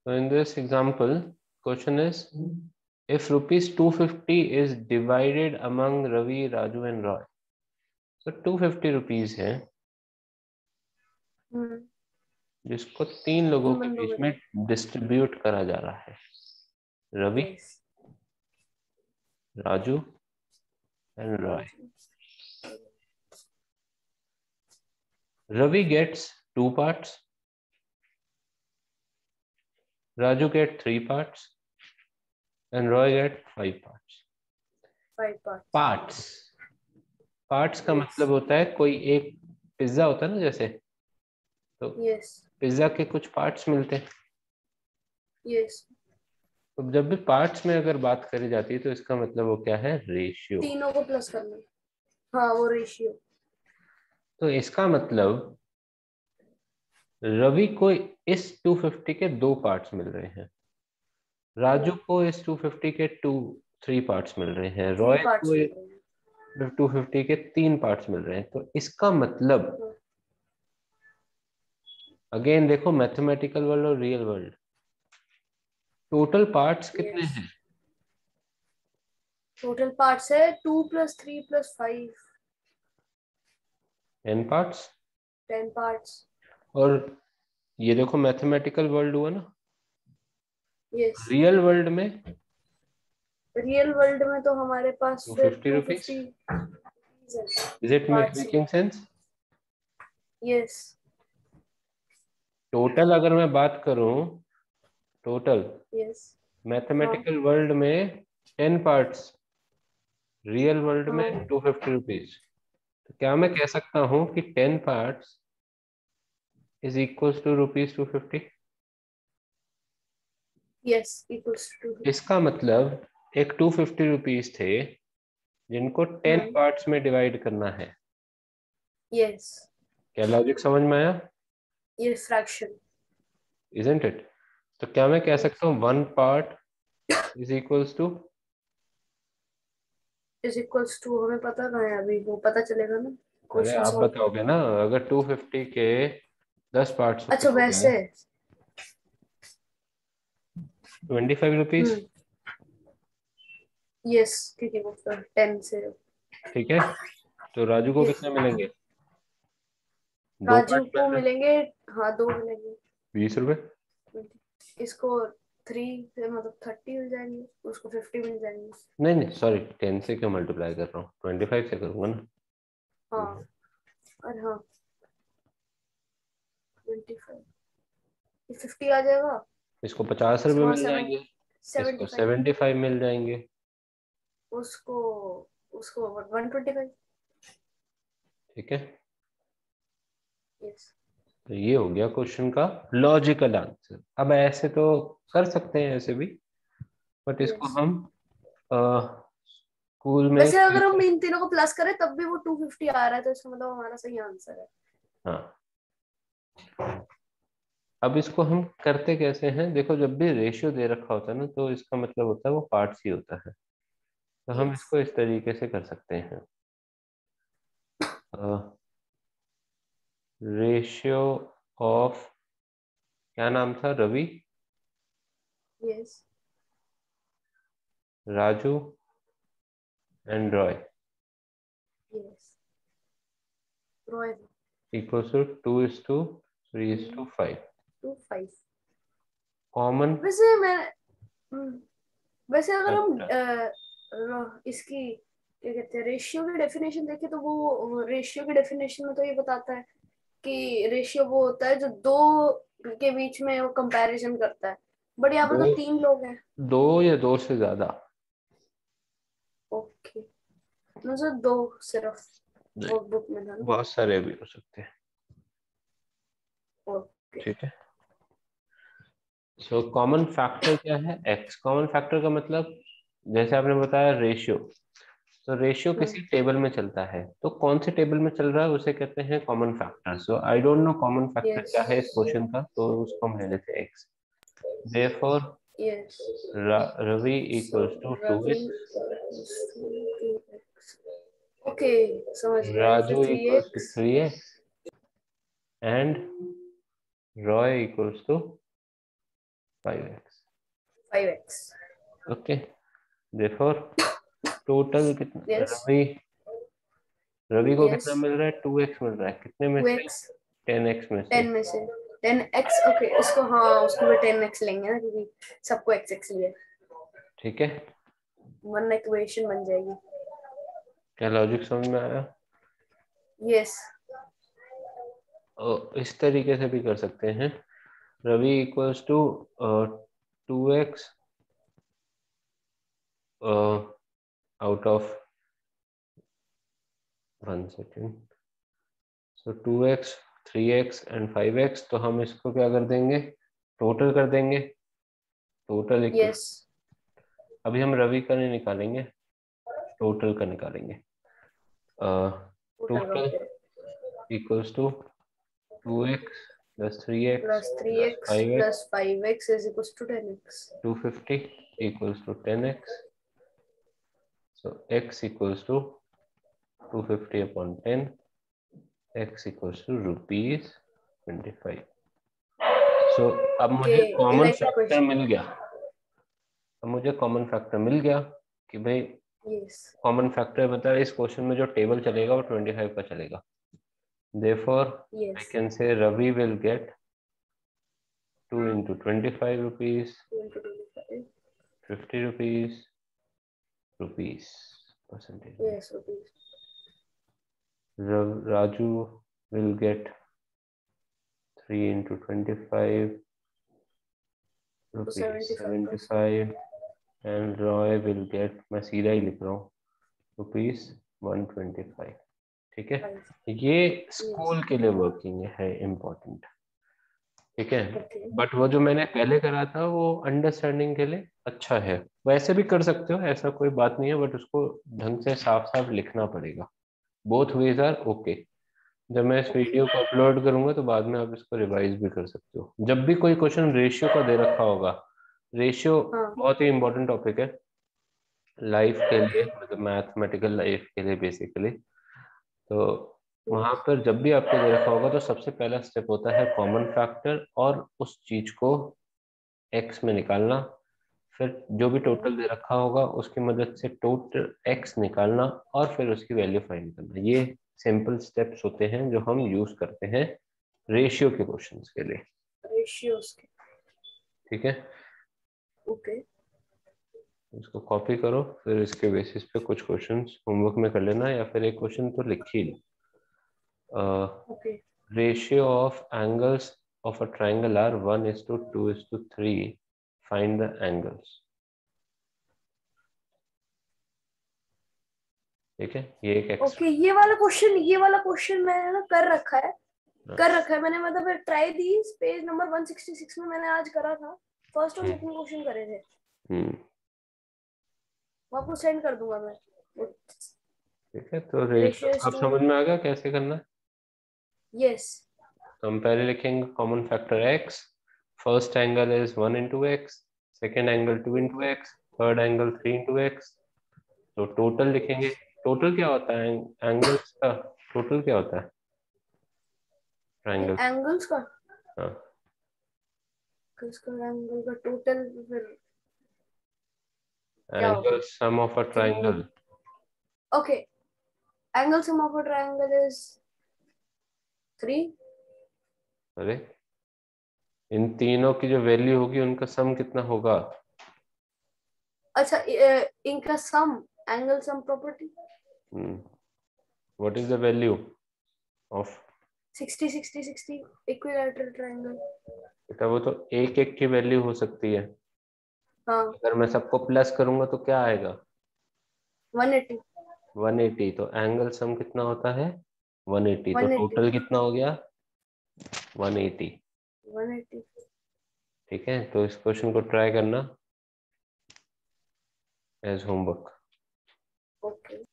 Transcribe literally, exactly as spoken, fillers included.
So in this example, question is, if rupees two fifty is divided among Ravi, Raju and Roy. So two fifty rupees है जिसको तीन लोगों के बीच में distribute करा जा रहा है. Ravi, Raju and Roy. Ravi gets two parts. Raju get three parts. And Roy get five parts. Five parts. Parts. Parts का मतलब होता है कोई एक पिज्जा होता है ना जैसे, तो yes. पिज्जा के कुछ पार्ट्स मिलते हैं. yes. तो जब भी पार्ट्स में अगर बात करी जाती है तो इसका मतलब वो क्या है, रेशियो. तीनों को प्लस करना. हाँ, वो रेशियो. तो इसका मतलब रवि को इस दो सौ पचास के दो पार्ट्स मिल रहे हैं, राजू को इस दो सौ पचास के टू थ्री पार्ट्स मिल रहे हैं, रॉय को दो सौ पचास के तीन पार्ट्स मिल रहे हैं. तो इसका मतलब अगेन देखो, मैथमेटिकल वर्ल्ड और रियल वर्ल्ड, टोटल पार्ट्स कितने yes. हैं? टोटल पार्ट्स है two plus three plus five. Ten parts. Ten parts. और ये देखो मैथमेटिकल वर्ल्ड हुआ ना. yes. रियल वर्ल्ड में, रियल वर्ल्ड में तो हमारे पास फिर two fifty. Is it making sense? Yes. Total अगर मैं बात करूं, टोटल यस, मैथमेटिकल वर्ल्ड में टेन पार्ट्स, रियल वर्ल्ड में टू फिफ्टी रुपीज. तो क्या मैं कह सकता हूं कि ten parts is equals to rupees two fifty? Yes, equals to. इसका मतलब एक टू फिफ्टी रुपीज थे जिनको टेन पार्ट्स में डिवाइड करना है. यस. क्या लॉजिक समझ में आया? ये फ्रैक्शन, इजंट इट? तो क्या मैं कह सकता हूँ one part is equals to is equals to, हमें पता कहाँ है अभी, वो पता चलेगा ना. अरे आप बताओगे ना, अगर टू फिफ्टी के दस पार्ट्स. अच्छा वैसे ट्वेंटी फाइव रुपीज. यस, क्योंकि वो टेन से. ठीक है, तो राजू को कितने मिलेंगे? राजू को मिलेंगे, हाँ दो मिलेंगे. बीस रुपए. इसको थ्री से मतलब थर्टी मिल जाएंगे, उसको फिफ्टी मिल जाएंगे. नहीं नहीं सॉरी, टेन से क्यों मल्टीप्लाई कर रहा हूँ, ट्वेंटी फाइव से करूंगा ना. हाँ, और हाँ ट्वेंटी फाइव, फिफ्टी आ जाएगा. इसको पचास रुपए मिल जाएंगे, इसको सेवेंटी फाइव मिल जाएंगे, उसको उसको वन ट्वेंटी फाइव. ठीक है. yes. तो ये हो गया क्वेश्चन का लॉजिकल आंसर. अब ऐसे तो कर सकते हैं ऐसे भी, बट इसको yes. हम स्कूल में, वैसे अगर हम इन तीनों को प्लस करें तब भी वो टू फिफ्टी आ रहा है, तो इसका मतलब हमारा सही आंसर है. हाँ. अब इसको हम करते कैसे हैं, देखो जब भी रेशियो दे रखा होता है ना, तो इसका मतलब होता है वो पार्ट्स ही होता है. तो yes. हम इसको इस तरीके से कर सकते हैं. रेशियो ऑफ, क्या नाम था, Ravi, yes, Raju and Roy. Yes, Roy equals to two is to three is to five. Two five common. वैसे मैं वैसे अगर हम आ, इसकी क्या कहते हैं रेशियो की डेफिनेशन देखें, तो वो रेशियो की डेफिनेशन में तो ये बताता है कि रेशियो वो होता है जो दो के बीच में वो कंपैरिजन करता है. बट यहाँ पर तो तीन लोग हैं. दो या दो से ज्यादा. ओके, मुझे दो सिर्फ बुक में था. बहुत सारे भी हो सकते हैं. ठीक है. सो कॉमन फैक्टर क्या है, एक्स. कॉमन फैक्टर का मतलब जैसे आपने बताया रेशियो, तो रेशियो किसी टेबल में चलता है, तो कौन से टेबल में चल रहा है उसे कहते हैं common factor. So I don't know common factor क्या है इस क्वेश्चन का, तो उसको हम ले लेते हैं X. Therefore Ravi equals to two X. Okay, समझ गया. Raju equals to three X and Roy equals to five X five X. Okay. Therefore total कितना यस रवि रवि को यस कितना मिल रहा है? टू एक्स मिल रहा है। कितने में टू से? एक्स टेन एक्स में से। टेन में से टेन एक्स। ओके उसको, हाँ उसको भी टेन एक्स लेंगे ना, क्योंकि सबको एक्स एक्स लिया, ठीक है, वरना इक्वेशन बन जाएगी। क्या लॉजिक समझ में आया? यस और इस तरीके से भी कर सकते हैं। Ravi equals to two X out of one second, so two X three X and five X. तो हम इसको क्या कर देंगे? टोटल कर देंगे। टोटल इक्वल, यस अभी हम रवि का नहीं निकालेंगे, टोटल का निकालेंगे। टोटल का टोटल फिर equals to two X plus three X plus three plus X five X plus five X is equal to ten X. Two fifty equals to ten X. So x equals to two fifty upon ten, x equals to rupees twenty five. So अब okay मुझे common electric factor question. मिल गया। अब मुझे common factor मिल गया कि भाई yes common factor बता इस क्वेश्चन में जो टेबल चलेगा वो ट्वेंटी फाइव का चलेगा। Therefore I yes can say Ravi will get two into twenty five rupees, fifty rupees, rupees percentage. Yes rupees. Ra- Raju will get three into twenty five rupees seventy five seventy percent. Five and Roy will get, मैं सीधा ही लिख रहा हूँ, rupees one twenty five. ठीक है, ये school के लिए वर्किंग है इम्पोर्टेंट। ठीक है, ओके बट वो जो मैंने पहले करा था वो अंडरस्टैंडिंग के लिए अच्छा है। वैसे भी कर सकते हो, ऐसा कोई बात नहीं है, बट उसको ढंग से साफ साफ लिखना पड़ेगा। Both ways are okay. जब मैं इस वीडियो को अपलोड करूंगा तो बाद में आप इसको रिवाइज भी कर सकते हो। जब भी कोई क्वेश्चन रेशियो का दे रखा होगा, रेशियो हाँ बहुत ही इंपॉर्टेंट टॉपिक है लाइफ के लिए, ओके मतलब मैथमेटिकल लाइफ के लिए बेसिकली। तो वहां पर जब भी आपको दे रखा होगा तो सबसे पहला स्टेप होता है कॉमन फैक्टर और उस चीज को एक्स में निकालना। फिर जो भी टोटल दे रखा होगा उसकी मदद से टोटल एक्स निकालना और फिर उसकी वैल्यू फाइंड करना। ये सिंपल स्टेप्स होते हैं जो हम यूज करते हैं रेशियो के क्वेश्चंस के लिए। रेशियोस के। ठीक है, ओके इसको कॉपी करो, फिर इसके बेसिस पे कुछ क्वेश्चंस होमवर्क में कर लेना, या फिर एक क्वेश्चन तो लिख ही लो। Okay ratio of angles of a triangle are one is to two is to three, find the angles. ठीक है, ये एक ओके। एक्स्ट्रा। ये वाला क्वेश्चन ये वाला क्वेश्चन मैंने ना कर रखा है, कर रखा है मैंने, मतलब try the page number one sixty six में मैंने आज करा था। फर्स्ट और सेकंड क्वेश्चन करे थे, हम्म, वो आपको सेंड कर दूंगा मैं। ठीक है, तो रेशियो रेशियोस अब टू। समझ में आ गया कैसे करना है। यस तो हम पहले लिखेंगे common factor x, first angle is one into X, second angle two into X, third angle three into X. तो टोटल लिखेंगे। टोटल क्या होता है एंगल्स का? टोटल क्या होता है ट्राइंगल? एंगल्स का, हाँ, किसका एंगल का टोटल फिर क्या एंगल होगा? Sum of a three. Triangle. Okay angle sum of a triangle is three. अरे, इन तीनों की जो वैल्यू होगी उनका सम कितना होगा? अच्छा इ- इनका sum, angle sum property. What is the value of? Sixty sixty sixty equilateral triangle. बेटा वो तो एक एक की वैल्यू हो सकती है। हाँ अगर मैं सबको प्लस करूंगा तो क्या आएगा? One eighty. One eighty. तो एंगल सम कितना होता है? One eighty. तो वन एटी टोटल कितना हो गया? One eighty. One eighty. ठीक है, तो इस क्वेश्चन को ट्राई करना एज होमवर्क। ओके